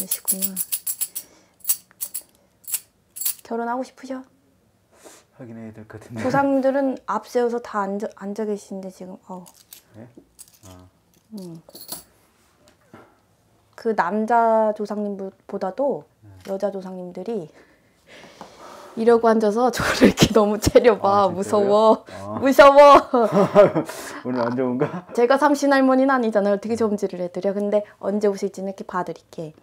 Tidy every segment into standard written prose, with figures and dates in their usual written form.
그러시구나. 결혼하고 싶으셔? 하긴 해야 될 것 같은데. 조상님들은 앞세워서 다 앉아 계시는데 지금. 네? 아. 그 남자 조상님보다도 여자 조상님들이 이러고 앉아서 저를 이렇게 너무 채려봐. 무서워. 무서워. 오늘 안 좋은가? 제가 삼신할머니는 아니잖아요. 어떻게 점지를 해드려. 근데 언제 오실지는 이렇게 봐드릴게.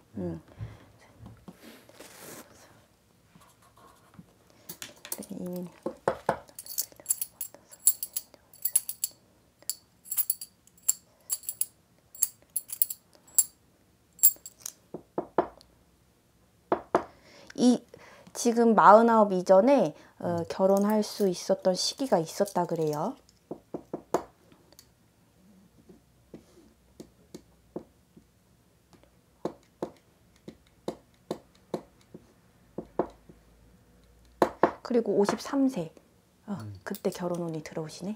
지금 49 이전에 결혼할 수 있었던 시기가 있었다 그래요. 그리고 53세 그때 결혼운이 들어오시네.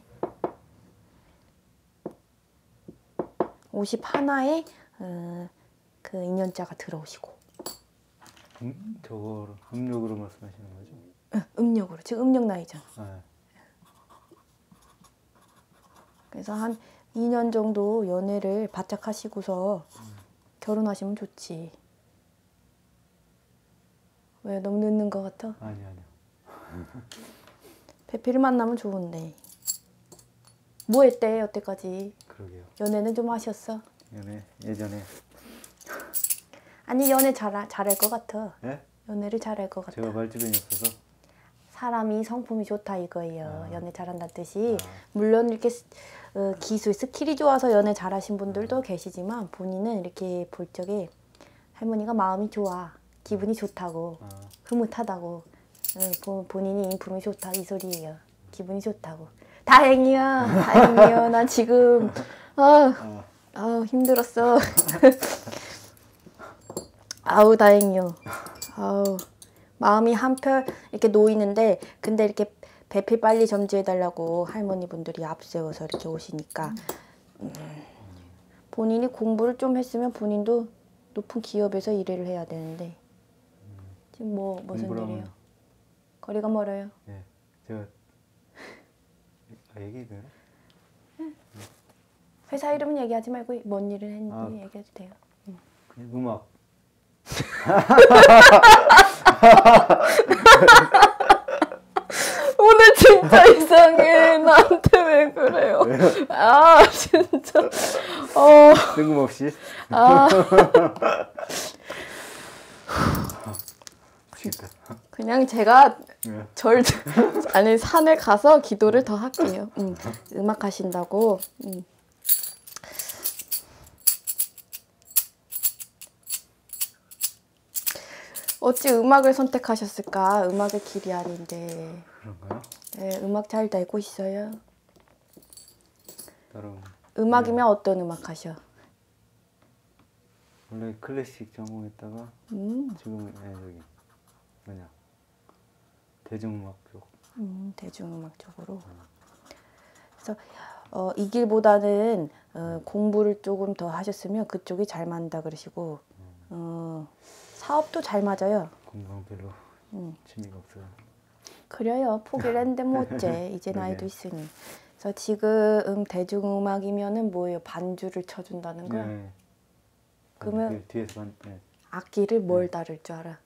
51에 그 인연자가 들어오시고. 저거 음력으로 말씀하시는 거죠? 응, 음력으로. 지금 음력 나이잖아. 네. 그래서 한 2년 정도 연애를 바짝 하시고서 결혼하시면 좋지. 왜 너무 늦는 것 같아? 아니요. 배필을 만나면 좋은데. 뭐 했대 여태까지? 그러게요. 연애는 좀 하셨어? 연애 예전에. 아니 연애 잘할 것 같아. 예? 연애를 잘할 것 같아. 제가 말주변이 없어서. 사람이 성품이 좋다 이거예요. 연애 잘한다는 뜻이. 물론 이렇게 기술, 스킬이 좋아서 연애 잘하신 분들도 계시지만 본인은 이렇게 볼 적에 할머니가 마음이 좋아. 기분이 좋다고. 흐뭇하다고. 본인이 인품이 좋다 이 소리예요. 기분이 좋다고. 다행이야. 다행이야. 나 지금 힘들었어. 아우 다행이요. 아우 마음이 한편 이렇게 놓이는데 근데 이렇게 배필 빨리 점지해달라고 할머니 분들이 앞세워서 이렇게 오시니까 본인이 공부를 좀 했으면 본인도 높은 기업에서 일을 해야 되는데 지금 무슨 일이에요? 거리가 멀어요? 네, 제가 얘기해도 되나? 회사 이름은 얘기하지 말고 뭔 일을 했는지 얘기해도 돼요. 그냥 음악. 오늘 진짜 이상해. 나한테 왜 그래요? 아 진짜. 뜬금없이. 그냥 제가 아니 산에 가서 기도를 더 할게요. 음악 하신다고. 어찌 음악을 선택하셨을까? 음악의 길이 아닌데. 그런가요? 네, 음악 잘 되고 있어요. 다른 음악이면 어떤 음악 하셔? 원래 클래식 전공했다가 지금은 저기 뭐냐 대중음악 쪽. 대중음악 쪽으로. 그래서 이 길보다는 공부를 조금 더 하셨으면 그쪽이 잘 맞는다 그러시고 사업도 잘 맞아요. 공부는 별로 취미가 없어요. 그래요. 포기를 했는데 뭐 어째. 이제 나이도 있으니. 그래서 지금 대중음악이면은 뭐예요? 반주를 쳐준다는 거야? 네. 그러면 뒤에서 악기를 뭘 다룰 줄 알아?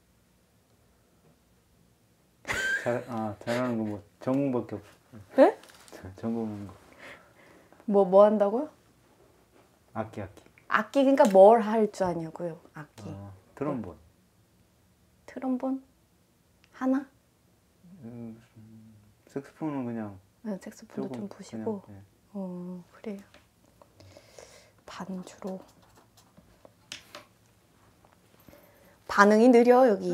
잘하는 거 뭐 전공밖에 없어. 네? 전공은 뭐 한다고요? 악기. 악기 그러니까 뭘 할 줄 아냐고요? 악기. 트럼본. 트럼본? 하나? 색소폰은 그냥. 색소폰도 좀 부시고. 그냥, 네. 그래요. 반주로. 반응이 느려 여기.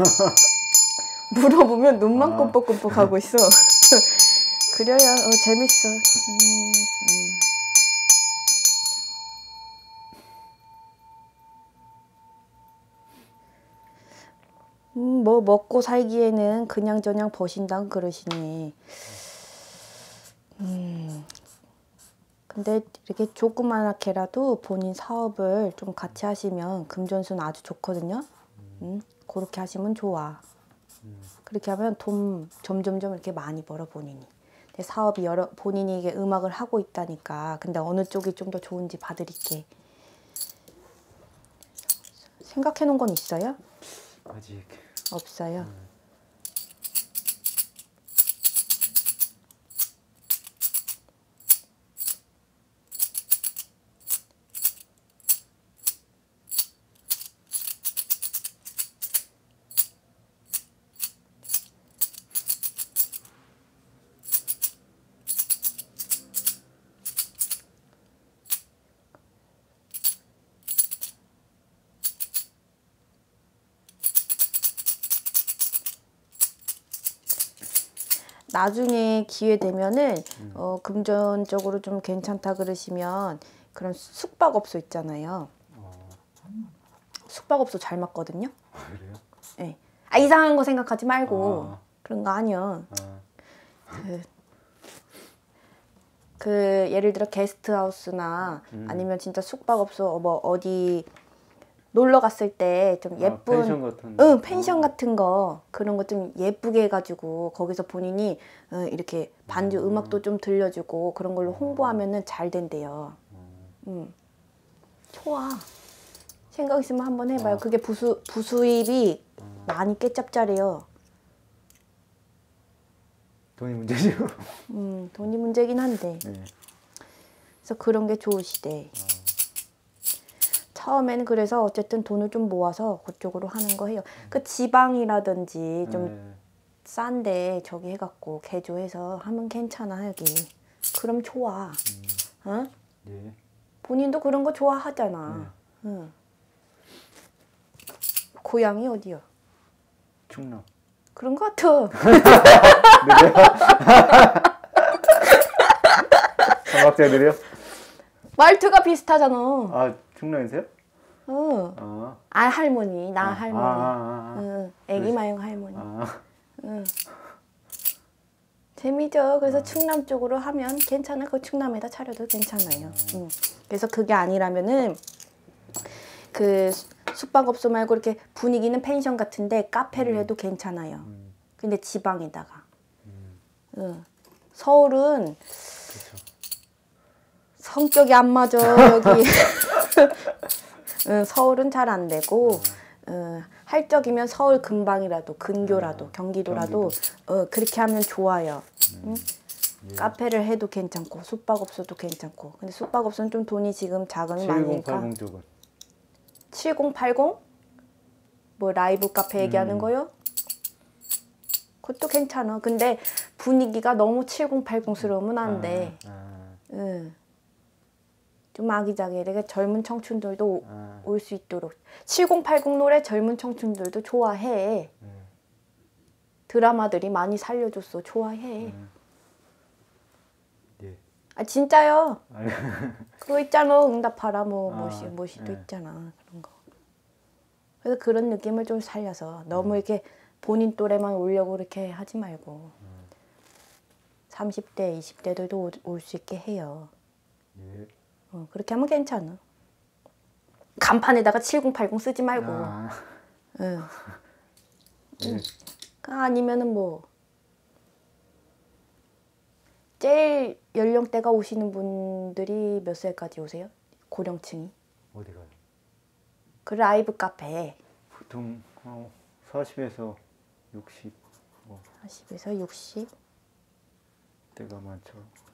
물어보면 눈만 껌뻑껌뻑 하고 있어. 그래야 재밌어. 뭐 먹고 살기에는 그냥저냥 버신다고 그러시네. 근데 이렇게 조그맣게라도 본인 사업을 좀 같이 하시면 금전수는 아주 좋거든요. 그렇게 하시면 좋아. 그렇게 하면 돈 점점점 이렇게 많이 벌어 본인이. 근데 사업이 본인이 이게 음악을 하고 있다니까. 근데 어느 쪽이 좀 더 좋은지 봐드릴게. 생각해 놓은 건 있어요? 아직 없어요. 나중에 기회 되면은 금전적으로 좀 괜찮다 그러시면 그런 숙박업소 있잖아요. 숙박업소 잘 맞거든요. 그래요? 네. 아 이상한 거 생각하지 말고 그런 거 아니야. 그 예를 들어 게스트하우스나 아니면 진짜 숙박업소 뭐 어디 놀러 갔을 때 좀 예쁜 펜션 같은 펜션 같은 거 그런 거 좀 예쁘게 해가지고 거기서 본인이 이렇게 반주 음악도 좀 들려주고 그런 걸로 홍보하면은 잘 된대요. 좋아. 생각 있으면 한번 해봐요. 그게 부수입이 많이 깨짭짜래요. 돈이 문제죠. 돈이 문제긴 한데. 네. 그래서 그런 게 좋으시대. 처음에는 그래서 어쨌든 돈을 좀 모아서 그쪽으로 하는 거 해요. 그 지방이라든지 좀 싼데 저기 해갖고 개조해서 하면 괜찮아 여기. 그럼 좋아. 어? 네. 본인도 그런 거 좋아하잖아. 응. 고향이 어디요? 충남. 그런 거 같아. 삼각자들이요? 말투가 비슷하잖아. 아 충남이세요? 응. 할머니, 나 할머니. 응. 애기 마용 할머니. 응. 재미죠. 그래서 충남 쪽으로 하면 괜찮아. 그 충남에다 차려도 괜찮아요. 그래서 그게 아니라면은 그 숙박업소 말고 이렇게 분위기는 펜션 같은데 카페를 해도 괜찮아요. 근데 지방에다가. 서울은 그렇죠. 성격이 안 맞아 여기. 서울은 잘 안 되고 할 적이면 서울 근방이라도 근교라도 경기도라도 그렇게 하면 좋아요. 예. 카페를 해도 괜찮고 숙박업소도 괜찮고. 근데 숙박업소는 좀 돈이 지금 자금이 많으니까. 7080 쪽은 7080? 뭐 라이브 카페 얘기하는 거요? 그것도 괜찮아. 근데 분위기가 너무 7080스러우면 안 돼. 좀 아기자기하게 젊은 청춘들도 올 수 있도록. 7080 노래 젊은 청춘들도 좋아해. 드라마들이 많이 살려줬어. 좋아해. 예. 아 진짜요. 그거 있잖아. 응답하라 뭐시도 있잖아. 그런 거. 그래서 그런 느낌을 좀 살려서 너무 이렇게 본인 또래만 오려고 이렇게 하지 말고 30대, 20대들도 올 수 있게 해요. 예. 그렇게 하면 괜찮아. 간판에다가 7080 쓰지 말고. 예. 아니면은 뭐 제일 연령대가 오시는 분들이 몇 살까지 오세요? 고령층이? 어디 가요? 그 라이브 카페 보통 40에서 60 40에서 60? 대가 많죠.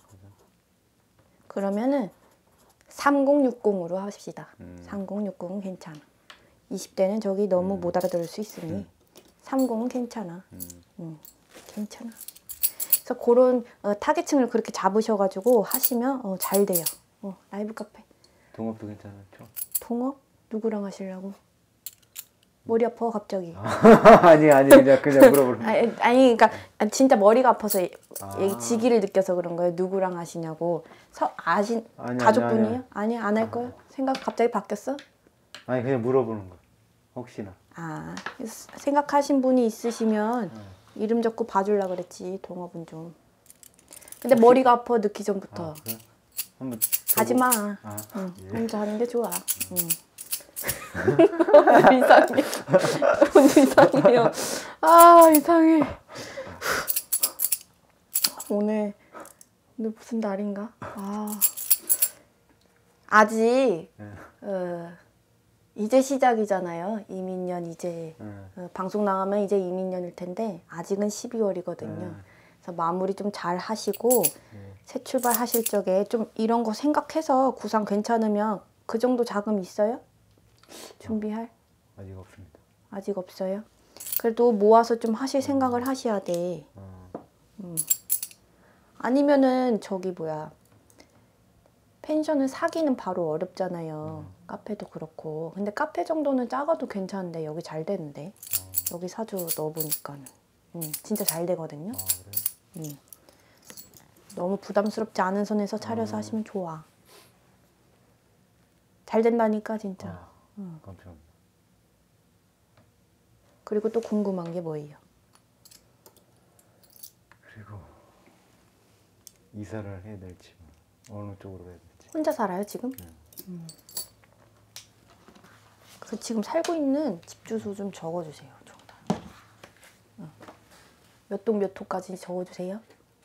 그러면은 3060으로 합시다. 3060은 괜찮아. 20대는 저기 너무 못 알아들을 수 있으니 30은 괜찮아. 괜찮아. 그래서 그런 타겟층을 그렇게 잡으셔가지고 하시면 잘 돼요. 라이브 카페. 동업도 괜찮죠? 동업? 누구랑 하시려고? 머리 아파 갑자기. 아니 그냥 물어보는. 아니 그러니까 진짜 머리가 아파서 지기를 느껴서 그런 거예요. 누구랑 하시냐고. 가족분이에요? 아니 안 할 거예요? 생각 갑자기 바뀌었어? 아니 그냥 물어보는 거. 혹시나. 생각하신 분이 있으시면 이름 적고 봐주려고 그랬지. 동업은 좀. 근데 머리가 아파 늦기 전부터. 그래? 한번 하지 마. 아, 응, 예. 혼자 하는 게 좋아. 응. 이상해. 오늘 이상해요. 아, 이상해. 오늘 무슨 날인가? 아직 예. 이제 시작이잖아요. 이민년 이제 예. 방송 나가면 이제 이민년일 텐데 아직은 12월이거든요. 그래서 마무리 좀 잘 하시고 새 출발 하실 적에 좀 이런 거 생각해서 구상 괜찮으면 그 정도 자금 있어요? 준비할? 아직 없습니다. 아직 없어요? 그래도 모아서 좀 하실 생각을 하셔야 돼. 아니면은 저기 뭐야 펜션을 사기는 바로 어렵잖아요. 카페도 그렇고. 근데 카페 정도는 작아도 괜찮은데 여기 잘 되는데. 여기 사주 넣어보니까는 진짜 잘 되거든요. 아, 그래요? 너무 부담스럽지 않은 선에서 차려서 하시면 좋아. 잘 된다니까 진짜. 아, 감사합니다. 그리고 또 궁금한 게 뭐예요? 그리고 이사를 해야 될지 어느 쪽으로 해야 될지. 혼자 살아요 지금? 그 지금 살고 있는 집 주소 좀 적어주세요. 저거다. 몇 동 몇 호까지 적어주세요.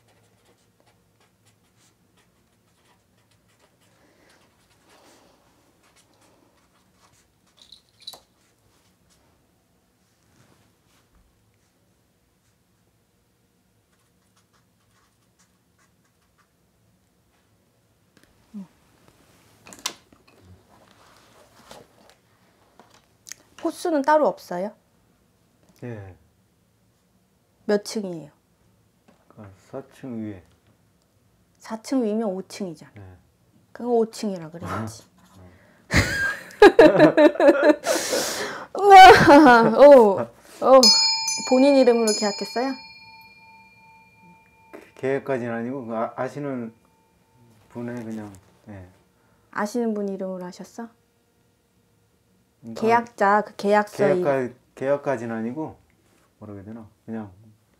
호수는 따로 없어요? 예. 몇 층이에요? 4층 위에. 4층 위면 5층이잖아. 예. 그거 5층이라 그래야지. 오, 본인 이름으로 계약했어요? 계획까지는 아니고 아시는 분의 그냥. 예. 아시는 분 이름으로 하셨어? 그러니까 계약자 그 계약서 계약까지는 아니고 뭐라 해야 되나 그냥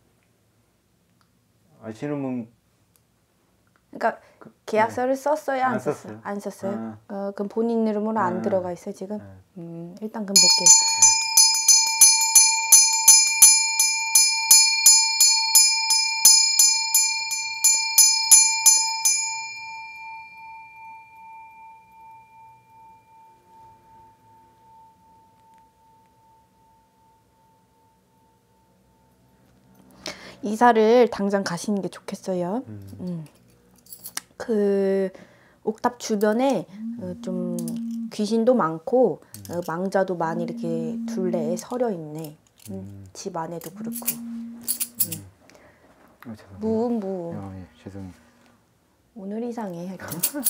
아시는 분. 그러니까 계약서를 썼어요? 안 안 썼어요? 썼어요. 안 썼어요? 그럼 본인 이름으로 안 들어가 있어요 지금? 일단 그럼 볼게요. 이사를 당장 가시는 게 좋겠어요. 그 옥탑 주변에 좀 귀신도 많고 망자도 많이 이렇게 둘레에 서려 있네. 집 안에도 그렇고. 죄송합니다. 무음. 예, 죄송해요. 오늘 이상해 하여튼.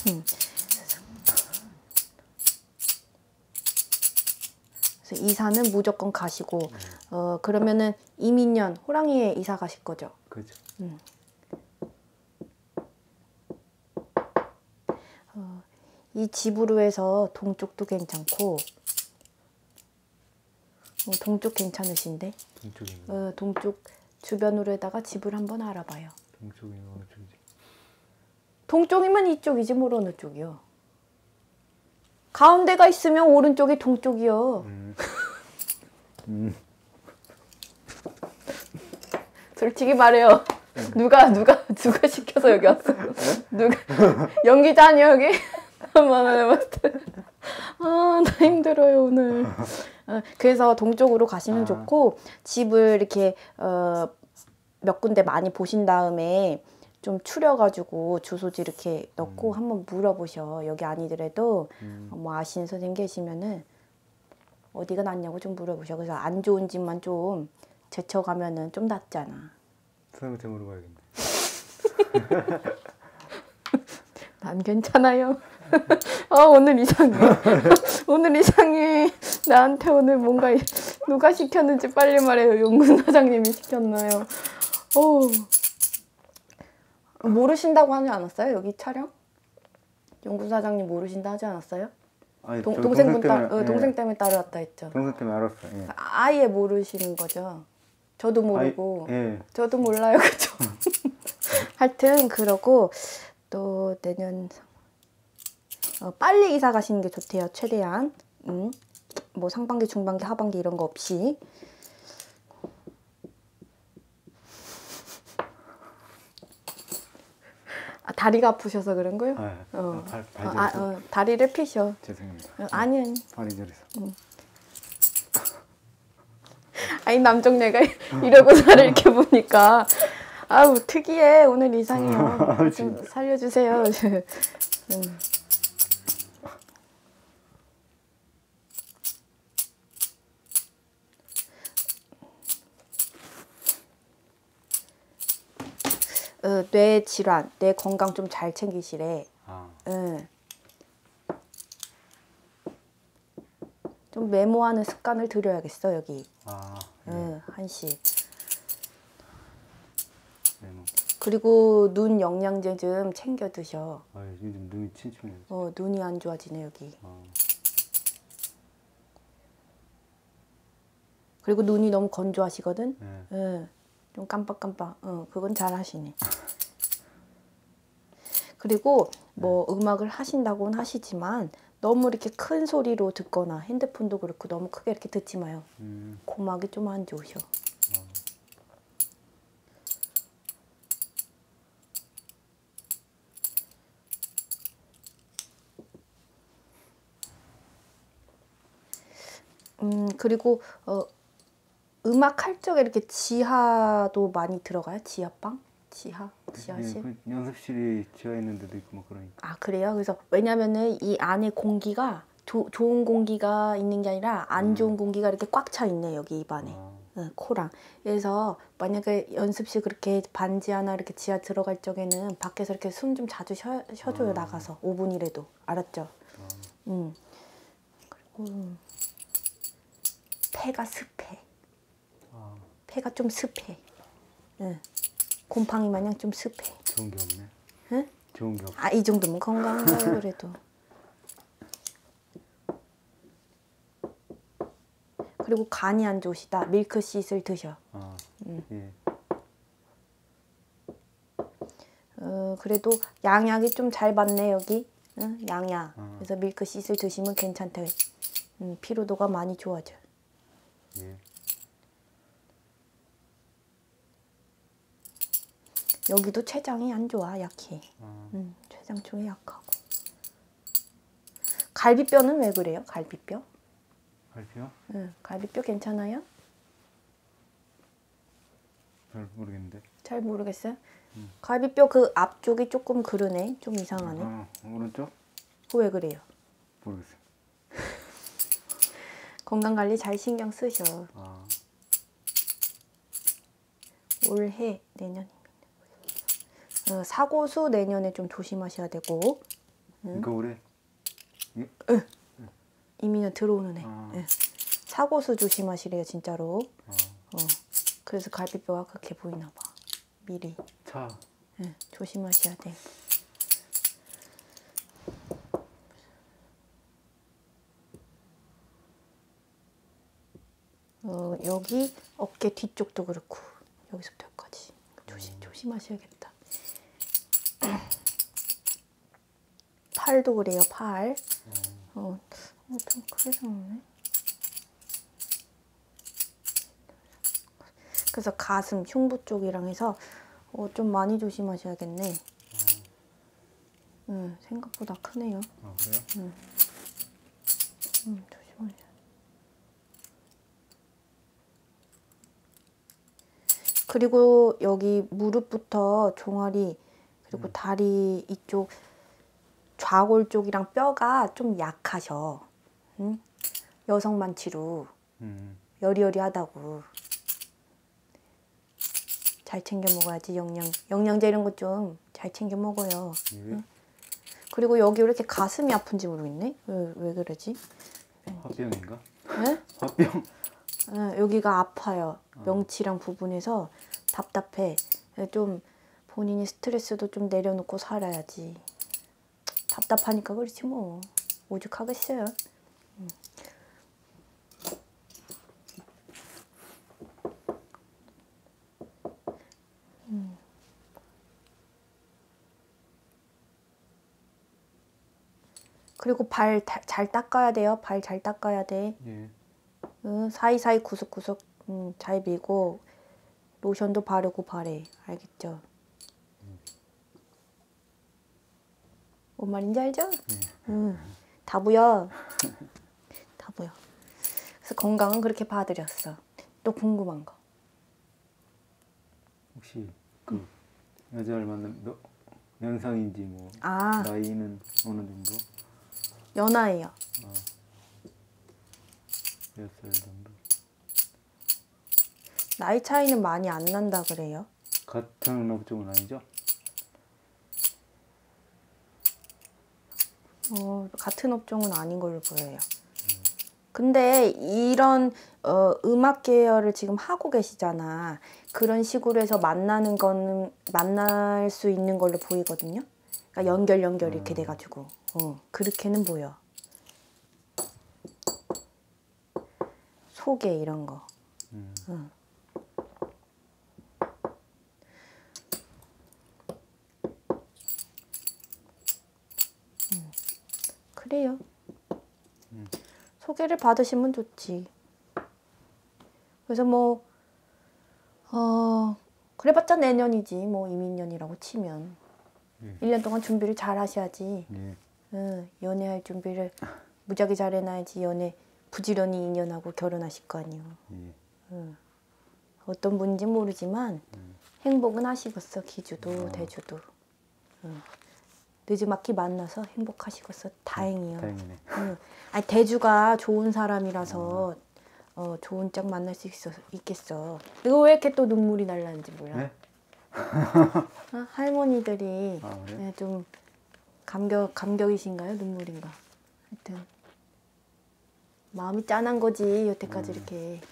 그래서 이사는 무조건 가시고 그러면은 이민년 호랑이에 이사 가실 거죠? 그죠. 이 집으로 해서 동쪽도 괜찮고 동쪽 괜찮으신데 동쪽인가? 동쪽 주변으로 해다가 집을 한번 알아봐요. 동쪽이 어느 쪽이지? 동쪽이면 이쪽이지 뭘 어느 쪽이요. 가운데가 있으면 오른쪽이 동쪽이요. 솔직히 말해요. 누가 시켜서 여기 왔어? 누가 연기자 아니야 여기? 한번 해봤을 때. 나 힘들어요 오늘. 그래서 동쪽으로 가시면 좋고 집을 이렇게 몇 군데 많이 보신 다음에 좀 추려가지고 주소지 이렇게 넣고 한번 물어보셔. 여기 아니더라도 뭐 아시는 선생님 계시면은 어디가 낫냐고 좀 물어보셔. 그래서 안 좋은 집만 좀 제쳐가면은 좀 낫잖아. 선생님한테 물어봐야겠네. 난 괜찮아요. 오늘 이상해. 오늘 이상해. 나한테 오늘 뭔가 누가 시켰는지 빨리 말해요. 용군 사장님이 시켰나요? 모르신다고 하지 않았어요? 여기 촬영? 용군 사장님 모르신다 하지 않았어요? 아니, 동생 때문에, 때문에 따라왔다 했죠. 동생 때문에 알았어요. 예. 아예 모르시는 거죠. 저도 모르고. 예. 저도 몰라요. 그죠? 하여튼 그러고 또 내년 빨리 이사 가시는 게 좋대요. 최대한. 뭐 상반기, 중반기, 하반기 이런 거 없이. 아, 다리가 아프셔서 그런 거요? 발 다리를 피셔. 죄송합니다. 아니요. 발이 저려서. 아니 남정네가 이러고 살을 이렇게 보니까 아우 특이해. 오늘 이상해요. 좀 살려주세요. 뇌 질환, 뇌 건강 좀 잘 챙기시래. 좀 메모하는 습관을 들여야겠어 여기. 한시. 메모. 그리고 눈 영양제 좀 챙겨 드셔. 요즘 눈이 침침해요. 눈이 안 좋아지네 여기. 그리고 눈이 너무 건조하시거든. 좀 깜빡깜빡. 그건 잘 하시네. 그리고 뭐 음악을 하신다고는 하시지만 너무 이렇게 큰 소리로 듣거나 핸드폰도 그렇고 너무 크게 이렇게 듣지 마요. 고막이 좀 안 좋으셔. 그리고 음악 할 적에 이렇게 지하도 많이 들어가요? 지하방? 지하실? 그 연습실이 지하에 있는 데도 있고 뭐 그러니까. 아 그래요? 그래서 왜냐면은 이 안에 공기가 좋은 공기가 있는 게 아니라 안 좋은 공기가 이렇게 꽉 차 있네 여기 입안에. 코랑. 그래서 만약에 연습실 그렇게 반지 하나 이렇게 지하 들어갈 적에는 밖에서 이렇게 숨 좀 자주 쉬어줘요. 나가서 5분이라도. 알았죠? 그리고 폐가 습해. 폐가 좀 습해. 곰팡이 마냥 좀 습해. 좋은 게 없네. 응? 좋은 게 없어. 이 정도면 건강한 거예요 그래도. 그리고 간이 안 좋으시다. 밀크시슬 드셔. 예. 그래도 양약이 좀 잘 받네 여기. 양약. 그래서 밀크시슬 드시면 괜찮대요. 피로도가 많이 좋아져. 예. 여기도 췌장이 안 좋아. 약해. 췌장 쪽이 약하고. 갈비뼈는 왜 그래요? 갈비뼈? 갈비요? 갈비뼈 괜찮아요? 잘 모르겠는데. 잘 모르겠어요. 갈비뼈 그 앞쪽이 조금 그러네. 좀 이상하네. 오른쪽? 왜 그래요? 모르겠어요. 건강관리 잘 신경 쓰셔. 올해, 내년이면. 사고수 내년에 좀 조심하셔야 되고. 이거 올해? 이민년 들어오는 애. 사고수 조심하시래요 진짜로. 그래서 갈비뼈가 그렇게 보이나 봐. 미리. 조심하셔야 돼. 여기 어깨 뒤쪽도 그렇고 여기서부터 여기까지 조심하셔야겠다. 팔도 그래요. 팔. 좀 크게 생겼네. 그래서 가슴, 흉부 쪽이랑 해서 좀 많이 조심하셔야겠네. 생각보다 크네요. 그래요? 조심하셔야. 그리고 여기 무릎부터 종아리 그리고 다리 이쪽 좌골 쪽이랑 뼈가 좀 약하셔. 여성 많지로 여리여리하다고. 잘 챙겨 먹어야지. 영양제 이런 거 좀 잘 챙겨 먹어요. 그리고 여기 왜 이렇게 가슴이 아픈지 모르겠네. 왜 그러지? 화병인가? 네? 화병? 여기가 아파요. 명치랑 부분에서 답답해. 좀 본인이 스트레스도 좀 내려놓고 살아야지. 답답하니까 그렇지 뭐. 오죽하겠어요. 그리고 발 잘 닦아야 돼요. 발 잘 닦아야 돼. 예. 사이사이 구석구석 잘 밀고 로션도 바르고 발에. 알겠죠? 뭔 말인지 알죠? 다 보여. 다 보여. 그래서 건강은 그렇게 봐드렸어. 또 궁금한 거. 혹시 그 여자를 만나면 연상인지 뭐 아, 나이는 어느 정도? 연하예요. 몇 살 정도? 나이 차이는 많이 안 난다 그래요. 같은 업종은 아니죠? 같은 업종은 아닌 걸로 보여요. 근데 이런 음악 계열을 지금 하고 계시잖아. 그런 식으로 해서 만나는 거는 만날 수 있는 걸로 보이거든요. 그러니까 연결 이렇게 돼가지고 그렇게는 보여. 소개 이런 거. 그래요. 소개를 받으시면 좋지. 그래서 뭐 그래봤자 내년이지. 뭐 이민년이라고 치면 1년 동안 준비를 잘 하셔야지. 예. 연애할 준비를 무지하게 잘 해놔야지. 연애 부지런히 2년하고 결혼하실 거 아니에요. 예. 어떤 분인지 모르지만 행복은 하시겠어. 기주도 대주도. 늦지막히 만나서 행복하시겠어. 다행이요. 다행이네. 아니, 대주가 좋은 사람이라서 좋은 짝 만날 수 있겠어. 이거 왜 이렇게 또 눈물이 날라는지 몰라. 네? 할머니들이 그래? 네, 좀 감격이신가요? 눈물인가? 하여튼 마음이 짠한 거지. 여태까지 이렇게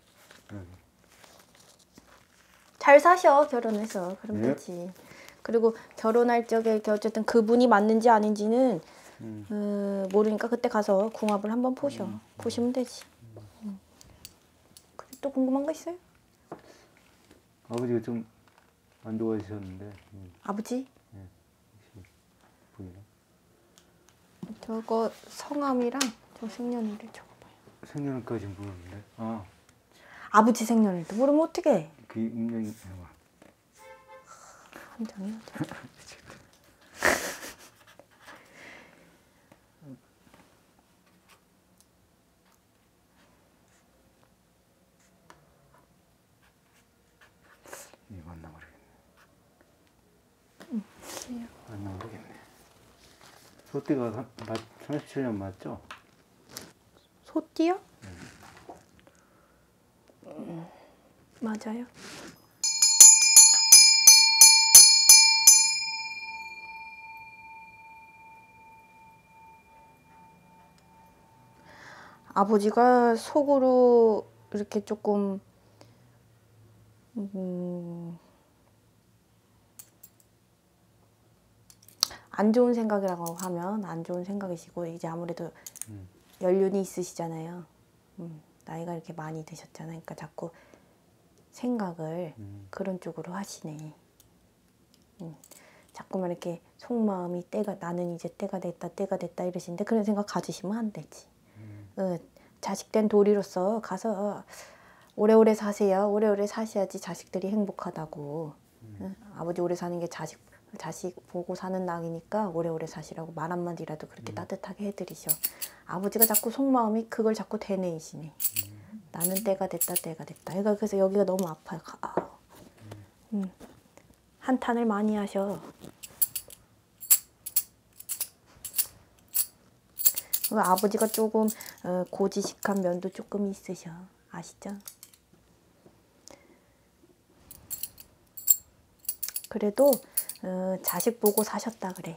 잘 사셔. 결혼해서 그럼 네. 되지. 그리고 결혼할 적에 이렇게 어쨌든 그분이 맞는지 아닌지는 모르니까 그때 가서 궁합을 한번 보시면 되지. 그리고 또 궁금한 거 있어요? 아버지가 좀 안 좋아하셨는데 아버지? 혹시 보이나? 저거 성함이랑 저 생년월일 적어봐요. 생년까지는 모르는데 아버지 생년월일도 모르면 어떡해. 그 운명이 한 장이야. 이게 맞나 모르겠네. 맞나 모르겠네. 소띠가 37년 맞죠? 소띠요? 맞아요. 아버지가 속으로 이렇게 조금 안 좋은 생각이라고 하면 안 좋은 생각이시고 이제 아무래도 연륜이 있으시잖아요. 나이가 이렇게 많이 드셨잖아요. 그러니까 자꾸 생각을 그런 쪽으로 하시네. 자꾸만 이렇게 속마음이 나는 이제 때가 됐다 이러시는데 그런 생각 가지시면 안 되지. 자식된 도리로서 가서 오래오래 사세요. 오래오래 사셔야지 자식들이 행복하다고. 아버지 오래 사는 게 자식 보고 사는 낙이니까 오래오래 사시라고 말 한마디라도 그렇게 따뜻하게 해드리셔. 아버지가 자꾸 속마음이 그걸 자꾸 되뇌이시네. 나는 때가 됐다. 그러니까 그래서 여기가 너무 아파요. 한탄을 많이 하셔. 아버지가 조금 고지식한 면도 조금 있으셔. 아시죠? 그래도 자식 보고 사셨다 그래.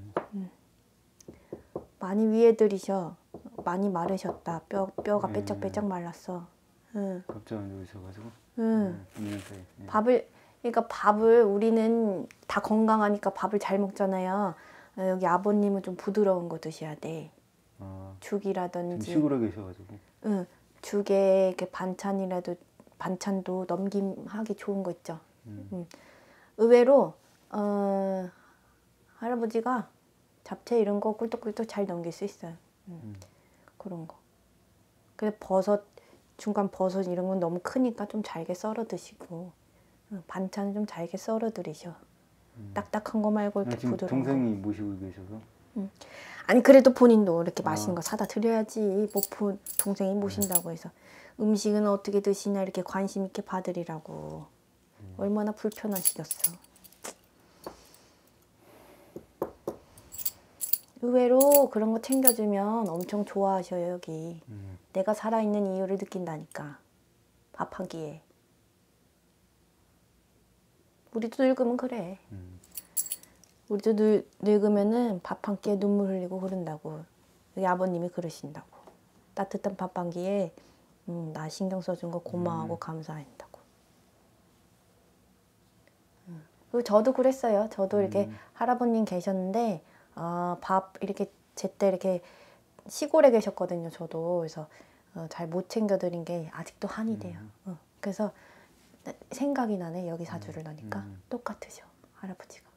많이 위해드리셔. 많이 마르셨다. 뼈가 빼쩍빼쩍 말랐어. 갑자기 안 좋으셔가지고 2년 사이. 그러니까 밥을 우리는 다 건강하니까 밥을 잘 먹잖아요. 여기 아버님은 좀 부드러운 거 드셔야 돼. 죽이라든지. 지금 시골에 계셔가지고. 죽에 이렇게 반찬도 넘김하기 좋은 거 있죠. 의외로 할아버지가 잡채 이런 거 꿀떡꿀떡 잘 넘길 수 있어요. 그런 거. 그래서 버섯, 중간 버섯 이런 건 너무 크니까 좀 잘게 썰어 드시고 반찬은 좀 잘게 썰어 드리셔. 딱딱한 거 말고 이렇게 지금 부드러운 거. 동생이 모시고 계셔서 아니 그래도 본인도 이렇게 맛있는 거 사다 드려야지. 뭐 동생이 모신다고 해서 음식은 어떻게 드시나 이렇게 관심 있게 봐드리라고. 얼마나 불편하시겠어. 의외로 그런 거 챙겨주면 엄청 좋아하셔요 여기. 내가 살아있는 이유를 느낀다니까. 밥 한 끼에. 우리도 늙으면 그래. 우리도 늙으면은 밥 한 끼에 눈물 흘리고 그런다고. 여기 아버님이 그러신다고. 따뜻한 밥 한 끼에 나 신경 써준 거 고마워하고 감사한다고. 그리고 저도 그랬어요. 저도 이렇게 할아버님 계셨는데 밥 이렇게 제때 이렇게 시골에 계셨거든요. 저도 그래서 잘 못 챙겨드린 게 아직도 한이 돼요. 그래서 생각이 나네. 여기 사주를 넣으니까 똑같으셔 할아버지가.